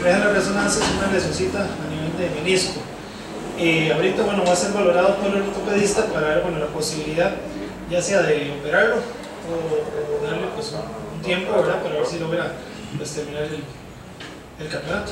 refleja la resonancia es una lesioncita a nivel de menisco. Ahorita bueno, va a ser valorado por el ortopedista para ver bueno, la posibilidad ya sea de operarlo o darle pues, un tiempo, ¿verdad? Para ver si logra pues, terminar el campeonato.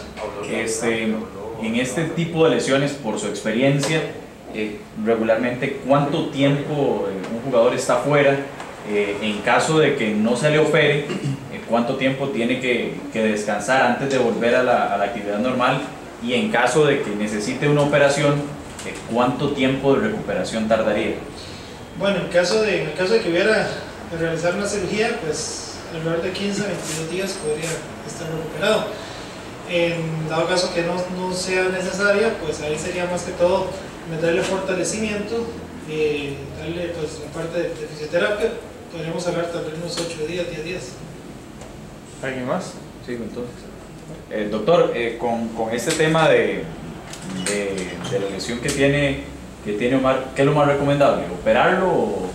En este tipo de lesiones, por su experiencia, regularmente ¿cuánto tiempo un jugador está fuera? En caso de que no se le opere, ¿cuánto tiempo tiene que descansar antes de volver a la actividad normal? Y en caso de que necesite una operación, ¿cuánto tiempo de recuperación tardaría? Bueno, en el caso de que hubiera que realizar una cirugía, pues alrededor de 15 a 22 días podría estar recuperado. En dado caso que no sea necesaria, pues ahí sería más que todo meterle fortalecimiento, darle pues la parte de fisioterapia, podríamos hablar tal vez unos 8 días, 10 días. ¿Alguien más? Sí, entonces. Doctor, con este tema de la lesión que tiene Omar, ¿qué es lo más recomendable? ¿Operarlo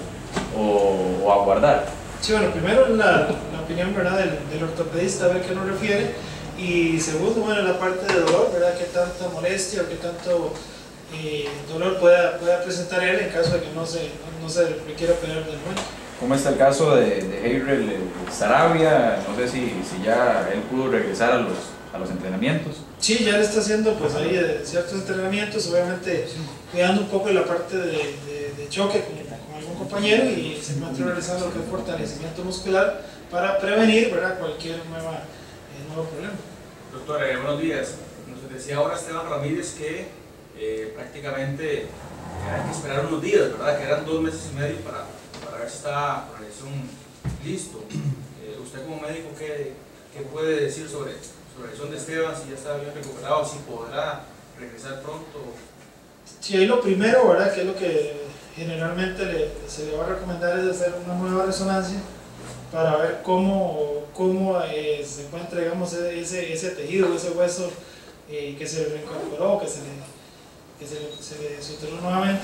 o aguardar? Sí, bueno, primero la opinión, ¿verdad? del ortopedista, a ver qué nos refiere, y segundo, bueno, la parte de dolor, ¿verdad? Qué tanta molestia o qué tanto dolor pueda presentar él en caso de que no se requiera operar del momento. ¿Cómo está el caso de Heyrel Sarabia? No sé si ya él pudo regresar a los entrenamientos. Sí, ya le está haciendo pues ahí ciertos entrenamientos, obviamente cuidando un poco la parte de choque con algún compañero, y se encuentra realizando lo que es fortalecimiento muscular para prevenir, ¿verdad? Cualquier nuevo problema. Doctor, buenos días. Nos decía ahora Esteban Ramírez que prácticamente hay que esperar unos días, ¿verdad? Que eran 2 meses y medio para ver si está con la lesión listo. Usted como médico, ¿qué puede decir sobre la lesión de Esteban? Si ya está bien recuperado, si podrá regresar pronto. Sí, ahí lo primero, ¿verdad? Que es lo que generalmente se le va a recomendar, es hacer una nueva resonancia para ver cómo se encuentra, digamos, ese tejido, ese hueso que se reincorporó, que se le suturó nuevamente.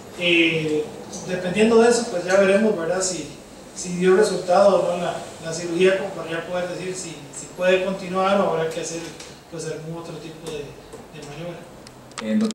Dependiendo de eso, pues ya veremos, ¿verdad? Si dio resultado o no la cirugía, como para ya poder decir si puede continuar o habrá que hacer pues, algún otro tipo de maniobra.